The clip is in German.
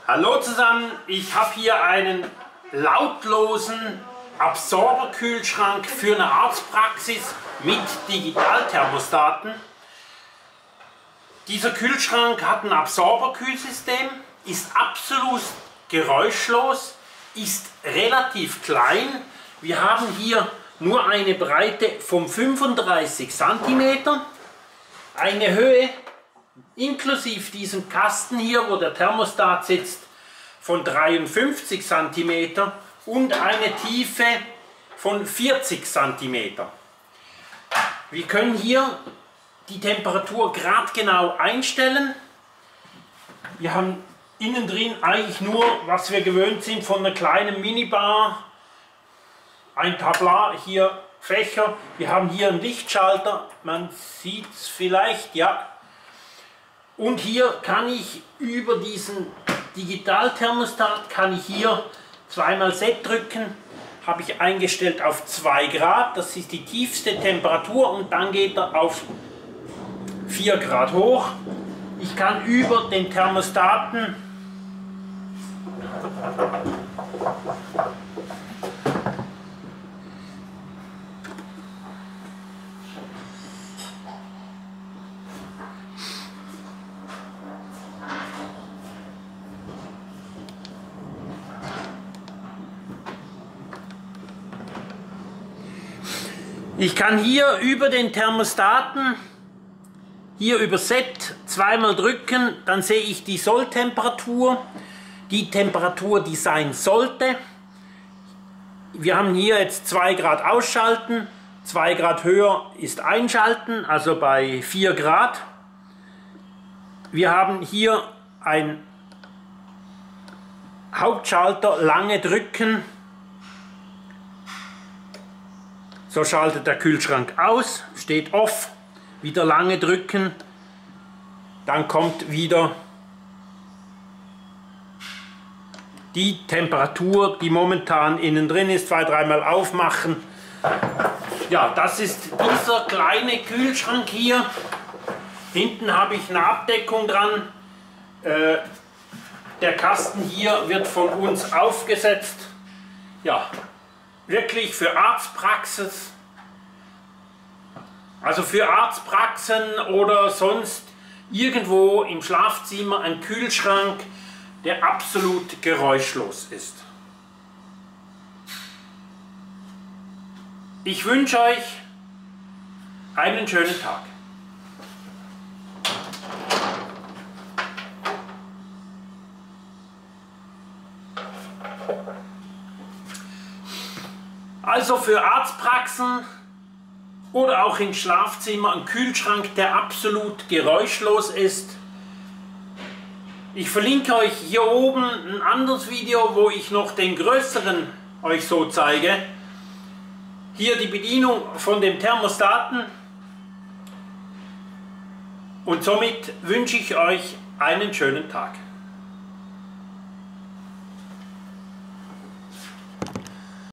Hallo zusammen, ich habe hier einen lautlosen Absorberkühlschrank für eine Arztpraxis mit Digitalthermostaten. Dieser Kühlschrank hat ein Absorberkühlsystem, ist absolut geräuschlos, ist relativ klein. Wir haben hier nur eine Breite von 35 cm, eine Höhe inklusive diesem Kasten hier, wo der Thermostat sitzt, von 53 cm und eine Tiefe von 40 cm. Wir können hier die Temperatur gradgenau einstellen. Wir haben innen drin eigentlich nur, was wir gewöhnt sind von einer kleinen Minibar, ein Tablar, hier Fächer. Wir haben hier einen Lichtschalter, man sieht es vielleicht, ja. Und hier kann ich über diesen Digitalthermostat, kann ich hier zweimal Set drücken, habe ich eingestellt auf 2 Grad, das ist die tiefste Temperatur, und dann geht er auf 4 Grad hoch. Ich kann über den Thermostaten hier über den Thermostaten, hier über Set, zweimal drücken, dann sehe ich die Solltemperatur, die Temperatur, die sein sollte. Wir haben hier jetzt 2 Grad ausschalten, 2 Grad höher ist einschalten, also bei 4 Grad. Wir haben hier ein Hauptschalter, lange drücken. So schaltet der Kühlschrank aus, steht off, wieder lange drücken, dann kommt wieder die Temperatur, die momentan innen drin ist, 2-3 Mal aufmachen. Ja, das ist dieser kleine Kühlschrank hier. Hinten habe ich eine Abdeckung dran. Der Kasten hier wird von uns aufgesetzt. Ja. Wirklich für Arztpraxis, also für Arztpraxen oder sonst irgendwo im Schlafzimmer ein Kühlschrank, der absolut geräuschlos ist. Ich wünsche euch einen schönen Tag. Also für Arztpraxen oder auch im Schlafzimmer ein Kühlschrank, der absolut geräuschlos ist. Ich verlinke euch hier oben ein anderes Video, wo ich noch den größeren euch so zeige. Hier die Bedienung von dem Thermostaten. Und somit wünsche ich euch einen schönen Tag.